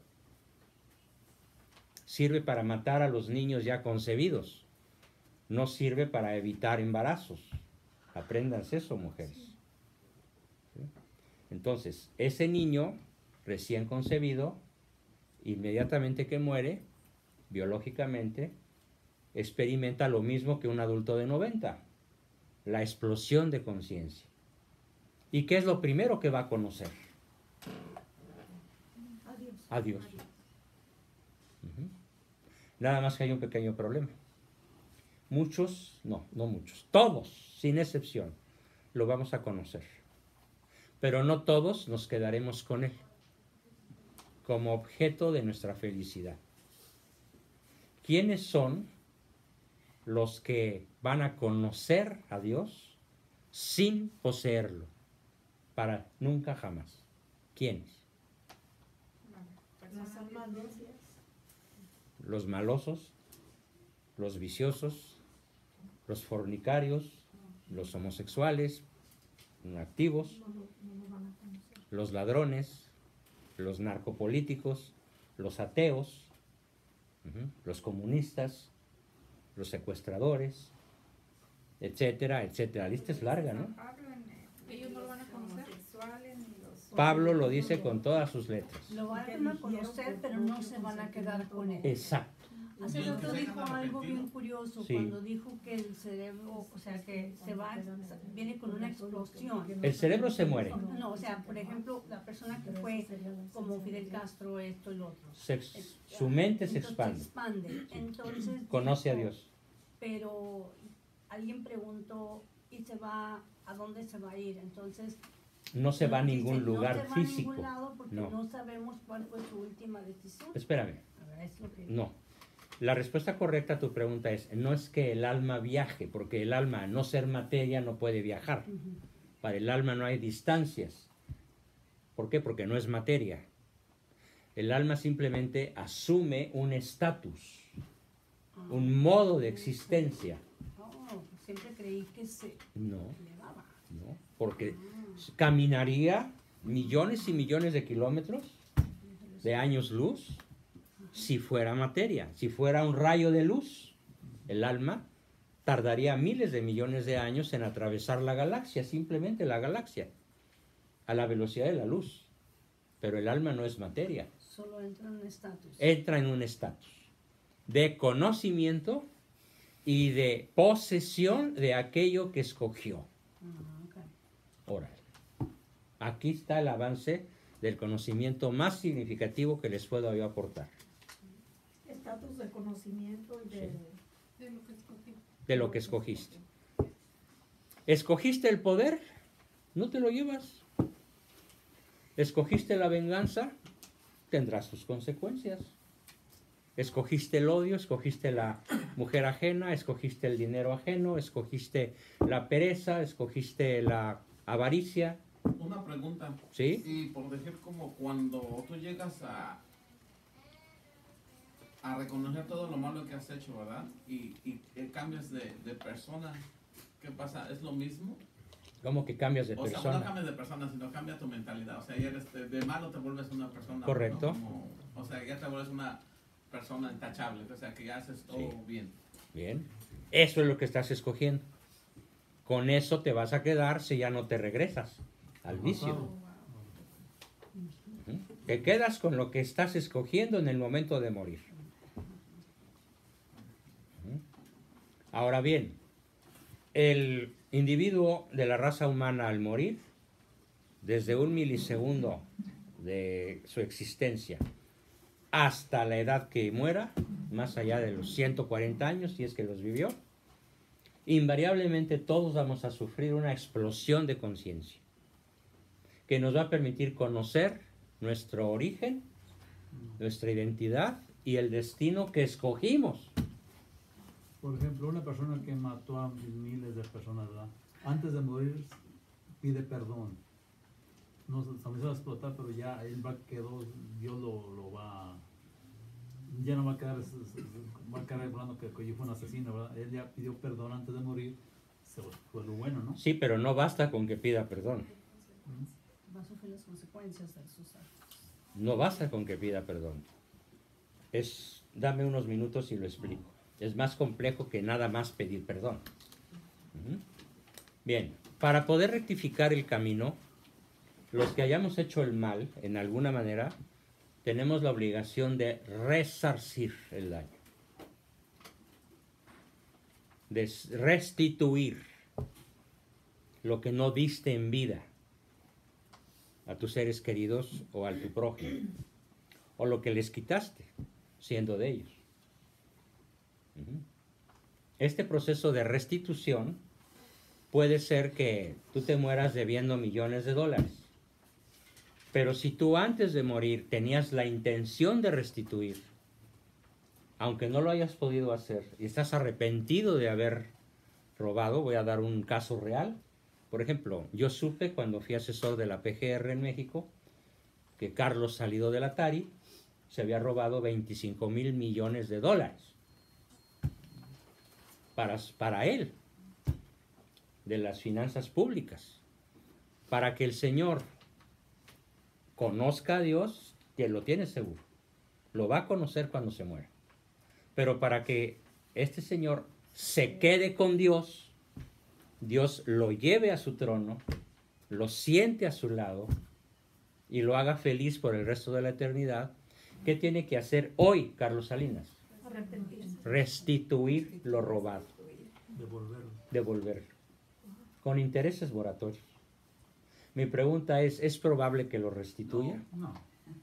S1: Sirve para matar a los niños ya concebidos, no sirve para evitar embarazos. Apréndanse eso, mujeres. ¿Sí? Entonces, ese niño recién concebido, inmediatamente que muere, biológicamente, experimenta lo mismo que un adulto de 90, la explosión de conciencia. ¿Y qué es lo primero que va a conocer? A Dios. Nada más que hay un pequeño problema. Muchos, no muchos, todos, sin excepción, lo vamos a conocer. Pero no todos nos quedaremos con él como objeto de nuestra felicidad. ¿Quiénes son los que van a conocer a Dios sin poseerlo? Para nunca jamás. ¿Quiénes?
S4: Las almas necias.
S1: Los malosos, los viciosos, los fornicarios, los homosexuales, activos,
S4: No lo van a conocer.
S1: los ladrones, los narcopolíticos, los ateos, los comunistas, los secuestradores, etcétera, etcétera. La lista es larga, ¿no?
S8: Ellos no lo van a conocer.
S1: Pablo lo dice con todas sus letras.
S5: Lo van a conocer, pero no se van a quedar con él.
S1: Exacto.
S5: Hace rato dijo algo bien curioso,
S1: Sí.
S5: cuando dijo que el cerebro, o sea, que viene con una explosión.
S1: El cerebro se muere.
S5: No, o sea, por ejemplo, la persona que fue como Fidel Castro, esto y lo otro.
S1: Su mente se
S5: Entonces,
S1: expande.
S5: Entonces,
S1: Conoce a
S5: dijo,
S1: Dios.
S5: Pero alguien preguntó, ¿y se va, a dónde se va a ir? Entonces,
S1: No se va a
S5: dice,
S1: ningún lugar
S5: no se va
S1: físico.
S5: a ningún lado porque
S1: No.
S5: no sabemos cuál fue su última decisión.
S1: Espérame.
S5: A ver, es lo que...
S1: No. La respuesta correcta a tu pregunta es, no es que el alma viaje, porque el alma, al no ser materia, no puede viajar.
S5: Ujú.
S1: Para el alma no hay distancias. ¿Por qué? Porque no es materia. El alma simplemente asume un estatus, un modo de existencia.
S5: Oh, siempre creí que se
S1: No,
S5: elevaba.
S1: no, porque caminaría millones y millones de kilómetros, de años luz, si fuera materia. Si fuera un rayo de luz, el alma tardaría miles de millones de años en atravesar la galaxia, simplemente la galaxia, a la velocidad de la luz. Pero el alma no es materia.
S5: Solo entra en un estatus.
S1: Entra en un estatus de conocimiento y de posesión de aquello que escogió. Órale. Aquí está el avance del conocimiento más significativo que les puedo yo aportar.
S4: Estatus de conocimiento y de...
S8: De lo que escogí.
S1: De lo que escogiste. ¿Escogiste el poder? No te lo llevas. ¿Escogiste la venganza? Tendrás sus consecuencias. Escogiste el odio, escogiste la mujer ajena, escogiste el dinero ajeno, escogiste la pereza, escogiste la avaricia.
S11: Una pregunta.
S1: ¿Sí?
S11: Y por decir, como cuando tú llegas a reconocer todo lo malo que has hecho, ¿verdad? Y cambias de persona, ¿qué pasa? ¿Es lo mismo?
S1: ¿Cómo que cambias de
S11: O sea,
S1: persona?
S11: no cambias de persona, sino cambia tu mentalidad. O sea, ya eres de malo te vuelves una persona.
S1: Correcto.
S11: ¿no? O sea, ya te vuelves una persona intachable. O sea, que ya haces todo
S1: Sí.
S11: bien.
S1: Bien. Eso es lo que estás escogiendo. Con eso te vas a quedar si ya no te regresas al vicio. Ujú. Te quedas con lo que estás escogiendo en el momento de morir. Ujú. Ahora bien, el individuo de la raza humana al morir, desde un milisegundo de su existencia hasta la edad que muera, más allá de los 140 años, si es que los vivió, invariablemente todos vamos a sufrir una explosión de conciencia que nos va a permitir conocer nuestro origen, nuestra identidad y el destino que escogimos.
S10: Por ejemplo, una persona que mató a miles de personas, ¿verdad? Antes de morir pide perdón. No se va a explotar, pero ya él quedó, Dios lo va, ya no va a quedar hablando que yo fui un asesino, ¿verdad? Él ya pidió perdón antes de morir, fue lo bueno, ¿no?
S1: Sí, pero no basta con que pida perdón.
S5: Va a sufrir las consecuencias de sus actos.
S1: No basta con que pida perdón. Dame unos minutos y lo explico. Es más complejo que nada más pedir perdón. Ujú. Bien, para poder rectificar el camino, los que hayamos hecho el mal, en alguna manera, tenemos la obligación de resarcir el daño. De restituir lo que no diste en vida a tus seres queridos o a tu prójimo, o lo que les quitaste siendo de ellos. Este proceso de restitución puede ser que tú te mueras debiendo millones de dólares. Pero si tú antes de morir tenías la intención de restituir, aunque no lo hayas podido hacer, y estás arrepentido de haber robado, voy a dar un caso real. Por ejemplo, yo supe cuando fui asesor de la PGR en México que Carlos Salido del Atari se había robado 25,000 millones de dólares para él, de las finanzas públicas. Para que el Señor conozca a Dios, que lo tiene seguro, lo va a conocer cuando se muera. Pero para que este Señor se quede con Dios, Dios lo lleve a su trono, lo siente a su lado y lo haga feliz por el resto de la eternidad, ¿qué tiene que hacer hoy Carlos Salinas? Restituir lo robado. Devolverlo. Con intereses moratorios. Mi pregunta ¿es probable que lo restituya?
S10: No.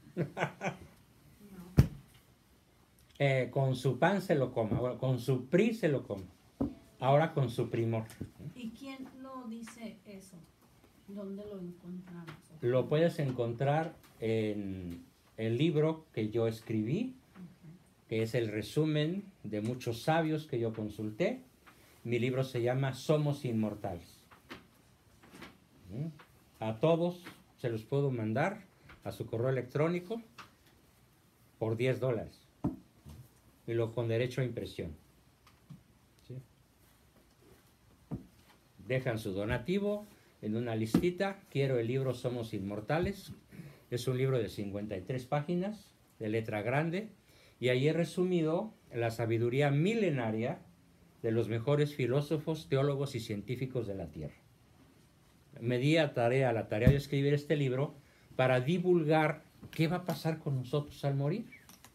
S1: Con su pan se lo coma, bueno, con su PRI se lo coma, ahora con su primor.
S5: ¿Y quién lo dice eso? ¿Dónde lo encontramos?
S1: Lo puedes encontrar en el libro que yo escribí, que es el resumen de muchos sabios que yo consulté. Mi libro se llama Somos Inmortales. A todos se los puedo mandar a su correo electrónico por $10 y lo con derecho a impresión. ¿Sí? Dejan su donativo en una listita. Quiero el libro Somos Inmortales. Es un libro de 53 páginas de letra grande y ahí he resumido la sabiduría milenaria de los mejores filósofos, teólogos y científicos de la Tierra. Me di la tarea de escribir este libro para divulgar qué va a pasar con nosotros al morir.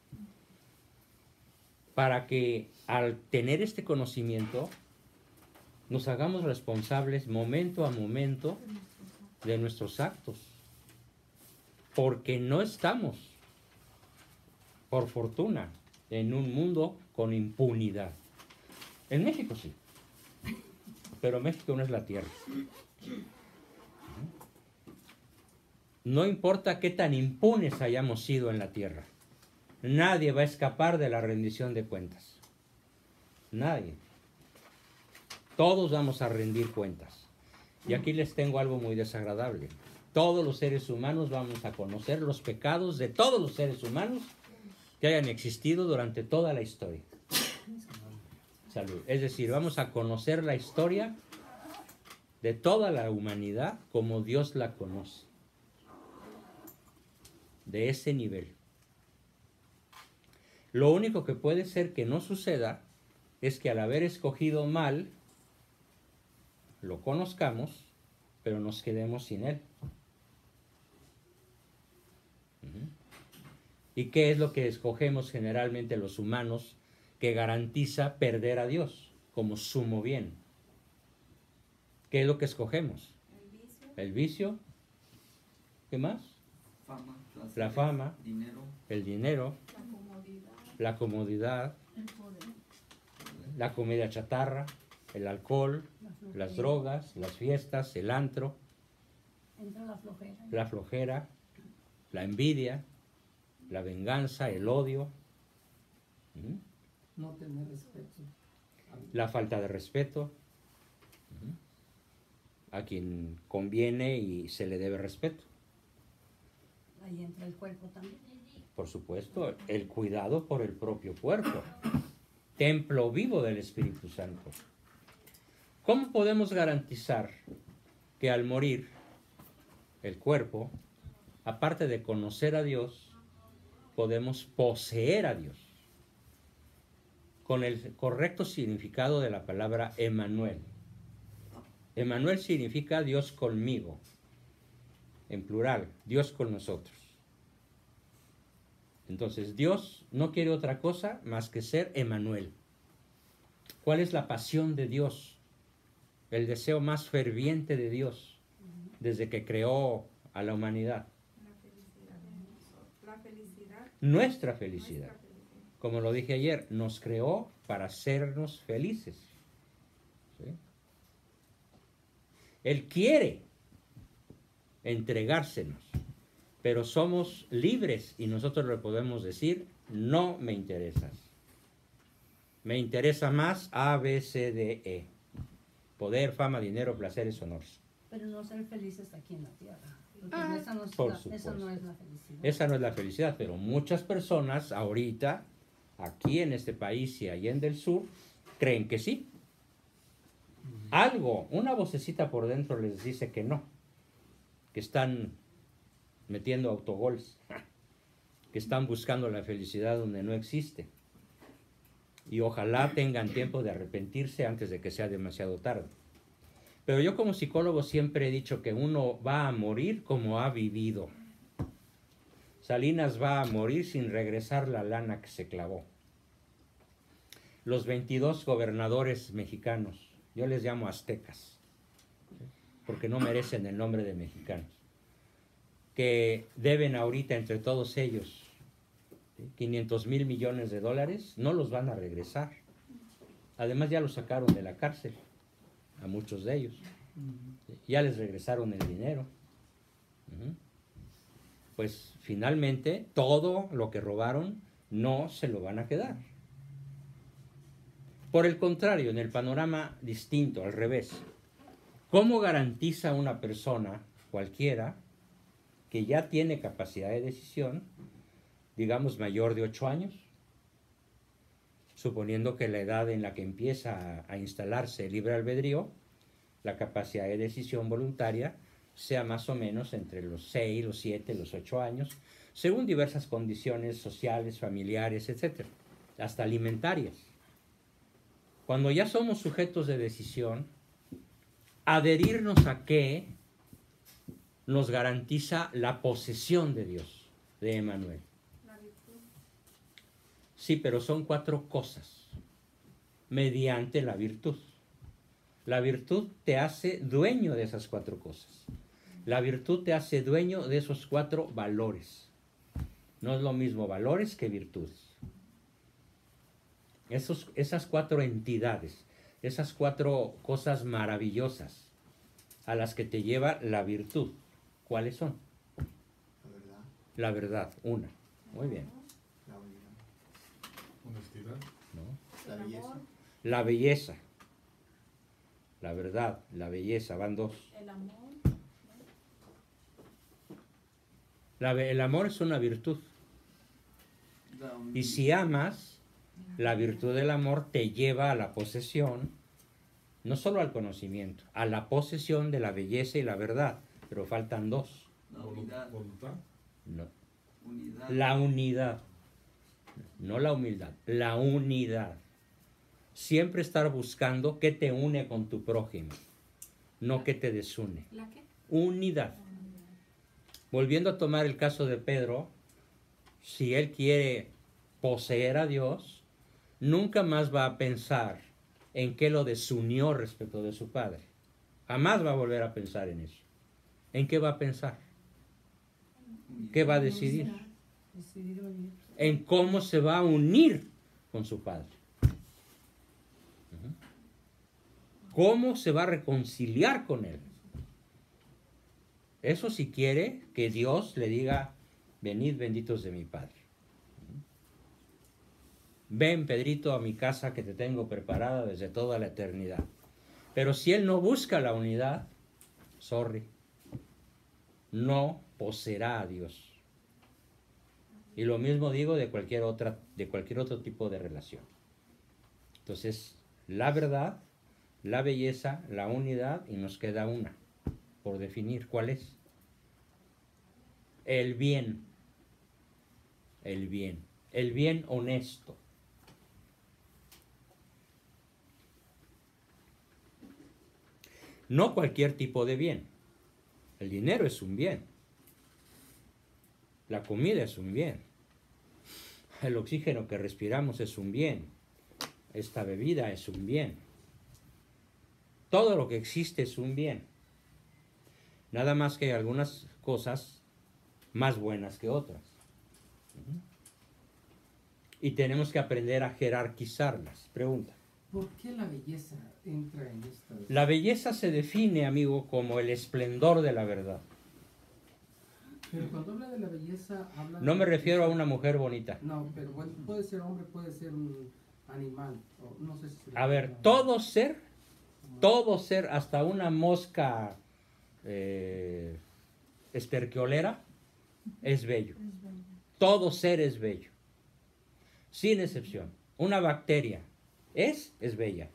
S1: Para que al tener este conocimiento nos hagamos responsables momento a momento de nuestros actos. Porque no estamos, por fortuna, en un mundo con impunidad. En México sí, pero México no es la tierra. No importa qué tan impunes hayamos sido en la tierra, nadie va a escapar de la rendición de cuentas. Nadie. Todos vamos a rendir cuentas. Y aquí les tengo algo muy desagradable. Todos los seres humanos vamos a conocer los pecados de todos los seres humanos que hayan existido durante toda la historia. Salud. Es decir, vamos a conocer la historia de toda la humanidad como Dios la conoce. De ese nivel. Lo único que puede ser que no suceda es que al haber escogido mal, lo conozcamos, pero nos quedemos sin él. ¿Y qué es lo que escogemos generalmente los humanos que garantiza perder a Dios como sumo bien? ¿Qué es lo que escogemos? El vicio. ¿Qué más?
S9: Fama,
S1: la fama,
S9: dinero,
S1: el dinero, la comodidad, la comida chatarra, el alcohol, las drogas, las fiestas, el antro,
S5: entra
S1: la flojera, la envidia, la venganza, el odio,
S6: no tener respeto,
S1: la falta de respeto a quien conviene y se le debe respeto.
S5: Ahí entra el cuerpo también.
S1: Por supuesto, el cuidado por el propio cuerpo, templo vivo del Espíritu Santo. ¿Cómo podemos garantizar que al morir el cuerpo, aparte de conocer a Dios, podemos poseer a Dios? Con el correcto significado de la palabra Emmanuel. Emmanuel significa Dios conmigo, en plural, Dios con nosotros. Entonces, Dios no quiere otra cosa más que ser Emmanuel. ¿Cuál es la pasión de Dios? El deseo más ferviente de Dios desde que creó a la humanidad.
S8: La felicidad.
S1: Nuestra felicidad. como lo dije ayer, nos creó para hacernos felices. ¿Sí? Él quiere entregársenos, pero somos libres y nosotros le podemos decir, no me interesas. Me interesa más A, B, C, D, E. Poder, fama, dinero, placeres, honores.
S5: Pero no ser felices aquí en la tierra. Porque esa no es
S1: Por
S5: esa
S1: supuesto.
S5: no es la felicidad.
S1: Esa no es la felicidad, pero muchas personas ahorita, aquí en este país y allá en el sur, creen que sí. Algo, una vocecita por dentro les dice que no, que están metiendo autogoles, que están buscando la felicidad donde no existe. Y ojalá tengan tiempo de arrepentirse antes de que sea demasiado tarde. Pero yo como psicólogo siempre he dicho que uno va a morir como ha vivido. Salinas va a morir sin regresar la lana que se clavó. Los 22 gobernadores mexicanos, yo les llamo aztecas, porque no merecen el nombre de mexicanos, que deben ahorita entre todos ellos 500,000 millones de dólares, no los van a regresar. Además ya los sacaron de la cárcel, a muchos de ellos. Ya les regresaron el dinero. Pues finalmente todo lo que robaron no se lo van a quedar. Por el contrario, en el panorama distinto, al revés, ¿cómo garantiza una persona cualquiera que ya tiene capacidad de decisión, digamos mayor de 8 años, suponiendo que la edad en la que empieza a instalarse el libre albedrío, la capacidad de decisión voluntaria sea más o menos entre los 6, los 7, los 8 años, según diversas condiciones sociales, familiares, etc., hasta alimentarias? Cuando ya somos sujetos de decisión, adherirnos a qué nos garantiza la posesión de Dios, de Emmanuel. Sí, pero son 4 cosas mediante la virtud. La virtud te hace dueño de esas 4 cosas. La virtud te hace dueño de esos 4 valores. No es lo mismo valores que virtudes. Esas 4 entidades, esas 4 cosas maravillosas a las que te lleva la virtud, ¿cuáles son?
S6: La verdad.
S1: La verdad, una. Muy bien.
S6: La unidad.
S2: Honestidad.
S1: ¿No?
S6: La belleza.
S1: La belleza. La verdad, la belleza, van 2.
S7: El amor.
S1: El amor es una virtud. Y si amas, la virtud del amor te lleva a la posesión, no solo al conocimiento, a la posesión de la belleza y la verdad. Pero faltan 2.
S9: La unidad.
S2: Voluntad.
S1: No.
S9: Unidad.
S1: La unidad. No la humildad, la unidad. Siempre estar buscando qué te une con tu prójimo, no qué te desune.
S8: ¿La qué?
S1: Unidad. Volviendo a tomar el caso de Pedro, si él quiere poseer a Dios, nunca más va a pensar en qué lo desunió respecto de su padre. Jamás va a volver a pensar en eso. ¿En qué va a pensar? ¿Qué va a decidir?
S5: Decidir unir.
S1: En cómo se va a unir con su padre. ¿Cómo se va a reconciliar con él? Eso si quiere que Dios le diga, venid benditos de mi Padre. Ven, Pedrito, a mi casa que te tengo preparada desde toda la eternidad. Pero si él no busca la unidad, sorry, no poseerá a Dios. Y lo mismo digo de cualquier otro tipo de relación. Entonces, la verdad, la belleza, la unidad, y nos queda una por definir. ¿Cuál es? El bien. El bien. El bien honesto. No cualquier tipo de bien. El dinero es un bien. La comida es un bien. El oxígeno que respiramos es un bien. Esta bebida es un bien. Todo lo que existe es un bien. Nada más que hay algunas cosas más buenas que otras. Y tenemos que aprender a jerarquizarlas. Pregunta.
S12: ¿Por qué la belleza entra en esta?
S1: La belleza se define, amigo, como el esplendor de la verdad.
S12: Pero cuando habla de la belleza, habla
S1: No me refiero a una mujer bonita.
S12: No, pero bueno, puede ser hombre, puede ser un animal. O no sé si
S1: A ver, todo ser, hasta una mosca esterquiolera, es bello. Todo ser es bello. Sin excepción. Una bacteria es bella.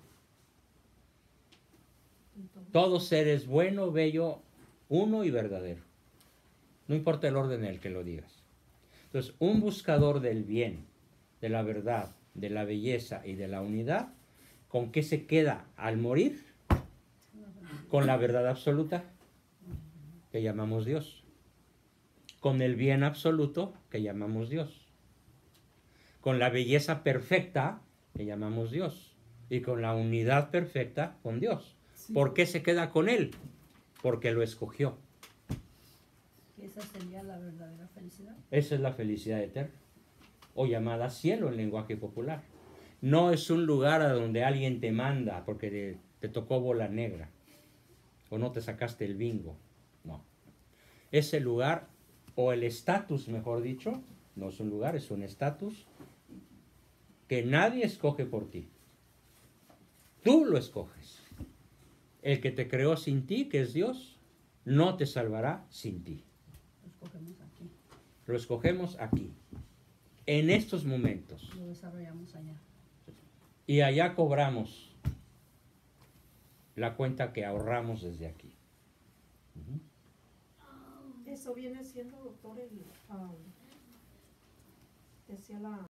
S1: Todo ser es bueno, bello, uno y verdadero. No importa el orden en el que lo digas. Entonces, un buscador del bien, de la verdad, de la belleza y de la unidad, ¿con qué se queda al morir? Con la verdad absoluta, que llamamos Dios. Con el bien absoluto, que llamamos Dios. Con la belleza perfecta, que llamamos Dios. Y con la unidad perfecta, con Dios.
S12: Sí.
S1: ¿Por qué se queda con Él? Porque lo escogió.
S5: Esa sería la verdadera felicidad.
S1: Esa es la felicidad eterna, o llamada cielo en lenguaje popular. No es un lugar a donde alguien te manda porque te tocó bola negra o no te sacaste el bingo. No. Ese lugar, o el estatus, mejor dicho, no es un lugar, es un estatus que nadie escoge por ti. Tú lo escoges. El que te creó sin ti, que es Dios, no te salvará sin ti.
S5: Lo escogemos aquí.
S1: Lo escogemos aquí, en estos momentos.
S5: Lo desarrollamos allá.
S1: Y allá cobramos la cuenta que ahorramos desde aquí.
S4: Eso viene siendo, doctor, decía la